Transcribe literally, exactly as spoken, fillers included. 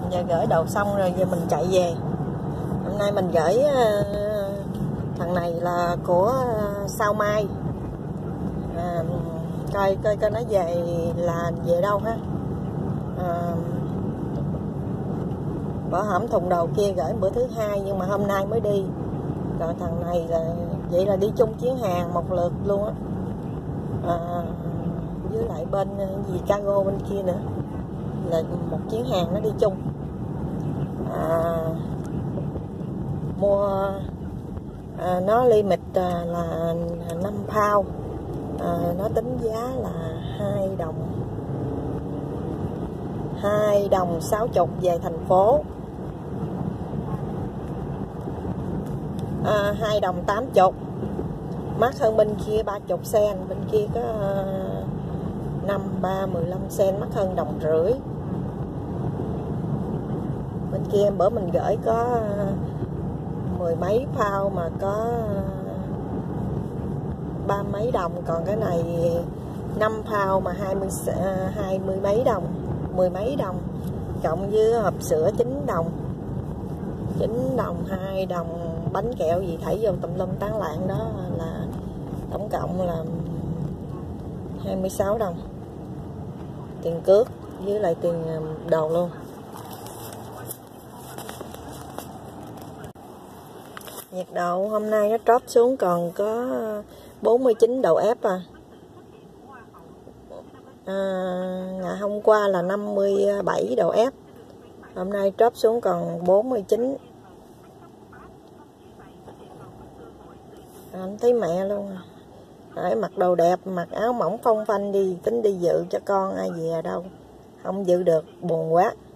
Giờ gửi đồ xong rồi giờ mình chạy về. Hôm nay mình gửi uh, thằng này là của uh, Sao Mai. À, coi coi coi nó về là về đâu ha. À, bỏ hổm thùng đồ kia gửi bữa thứ hai nhưng mà hôm nay mới đi. Rồi thằng này là vậy là đi chung chuyến hàng một lượt luôn á. À, với lại bên gì cargo bên kia nữa là một chuyến hàng nó đi chung. À, mua à, nó limit à, là năm pound. À, nó tính giá là hai đồng hai đồng sáu chục về thành phố, à, hai đồng tám chục, mắc hơn bên kia ba chục sen, bên kia có năm ba mười lăm sen, mắc hơn đồng rưỡi. Bên kia bữa mình gửi có mười mấy pound mà có ba mấy đồng, còn cái này năm pound mà hai mươi hai mươi mấy đồng, mười mấy đồng, cộng với hộp sữa chín đồng, chín đồng, hai đồng, bánh kẹo gì thảy vô tùm lum tán loạn đó là tổng cộng là hai mươi sáu đồng tiền cước với lại tiền đồ luôn. Nhiệt độ hôm nay nó drop xuống còn có bốn mươi chín độ F à. À, ngày hôm qua là năm mươi bảy độ F, hôm nay drop xuống còn bốn mươi chín. Anh thấy mẹ luôn. Để mặc đồ đẹp, mặc áo mỏng phong phanh đi, tính đi dự cho con ai về đâu, không dự được buồn quá.